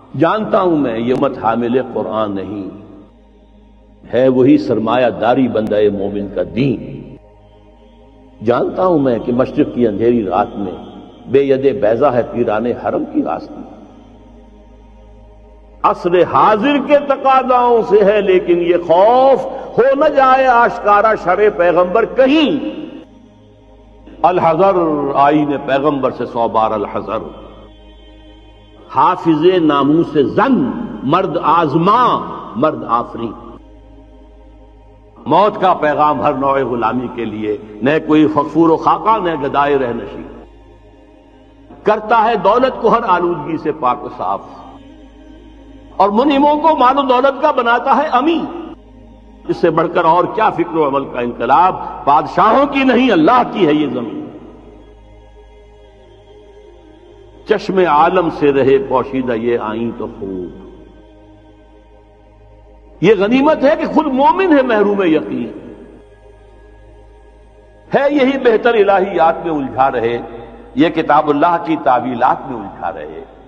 جانتا ہوں میں یہ امت حامل قرآن نہیں ہے، وہی سرمایہ داری بندہ مومن کا دین۔ جانتا ہوں میں کہ مشرق کی اندھیری رات میں بے ید بیضا ہے پیران حرم کی آستی۔ عصر حاضر کے تقاضاؤں سے ہے لیکن یہ خوف ہو نہ جائے آشکارا شرع پیغمبر کہیں۔ الحذر، آئین پیغمبر سے 100 بار الحذر۔ حافظ ناموس زن، مرد آزما مرد آفری۔ موت کا پیغام ہر نوع غلامی کے لیے، نہ کوئی فخور و خاکہ نہ گدائے رہ نشیں، کرتا ہے دولت کو ہر آلودگی سے پاک و صاف، اور منعموں کو مال و دولت کا بناتا ہے امین۔ اس سے بڑھ کر اور کیا فکر و عمل کا انقلاب، بادشاہوں کی نہیں اللہ کی ہے یہ زمین۔ چشم عالم سے رہے پوشیدہ یہ آئیں تو خوب، یہ غنیمت ہے کہ خود مومن ہے محروم یقین، ہے یہی بہتر الہیات میں الجھا رہے، یہ کتاب اللہ کی تعویلات میں الجھا رہے۔